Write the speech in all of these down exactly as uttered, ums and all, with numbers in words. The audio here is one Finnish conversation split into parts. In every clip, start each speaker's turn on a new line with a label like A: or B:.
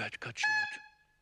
A: Hyvät katsojat,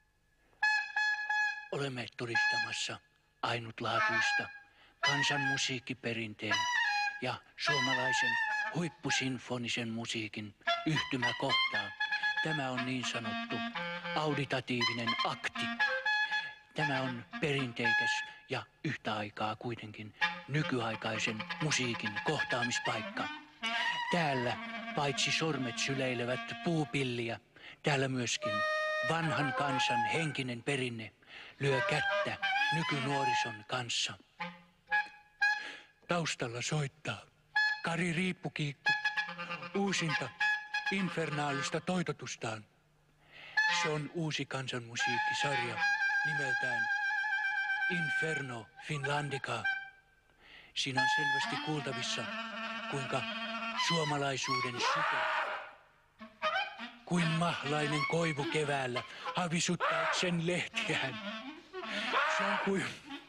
A: olemme todistamassa ainutlaatuista kansanmusiikkiperinteen ja suomalaisen huippusinfonisen musiikin yhtymäkohtaa. Tämä on niin sanottu auditatiivinen akti. Tämä on perinteikäs ja yhtä aikaa kuitenkin nykyaikaisen musiikin kohtaamispaikka. Täällä paitsi sormet syleilevät puupilliä, täällä myöskin vanhan kansan henkinen perinne lyö kättä nykynuorison kanssa. Taustalla soittaa Kari Riippukiikku uusinta infernaalista toitotustaan. Se on uusi kansanmusiikkisarja nimeltään Inferno Finlandica. Siinä on selvästi kuultavissa, kuinka suomalaisuuden syke, kuin mahlainen koivu keväällä havisuttaa sen lehtiään. Se on kuin...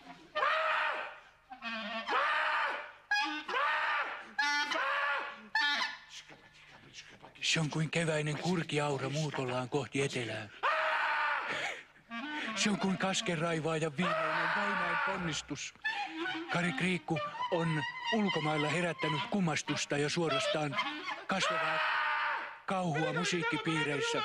A: Se on kuin keväinen kurkiaura muutollaan kohti etelää. Se on kuin kaskenraivaajan viimeinen vainain ponnistus. Kari Kriikku on ulkomailla herättänyt kumastusta ja suorastaan kasvavaa kauhua musiikkipiireissä.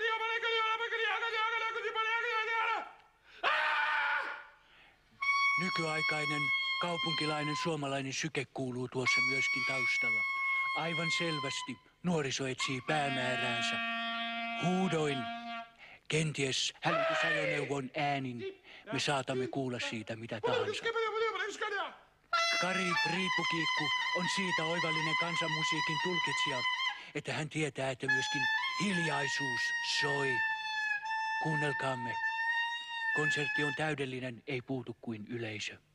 A: Nykyaikainen kaupunkilainen suomalainen syke kuuluu tuossa myöskin taustalla. Aivan selvästi nuoriso etsii päämääräänsä. Huudoin, kenties hälytysajoneuvon äänin, me saatamme kuulla siitä mitä tahansa. Kari Riippukiikku on siitä oivallinen kansanmusiikin tulkitsija, että hän tietää, että myöskin hiljaisuus soi. Kuunnelkaamme. Konsertti on täydellinen, ei puutu kuin yleisö.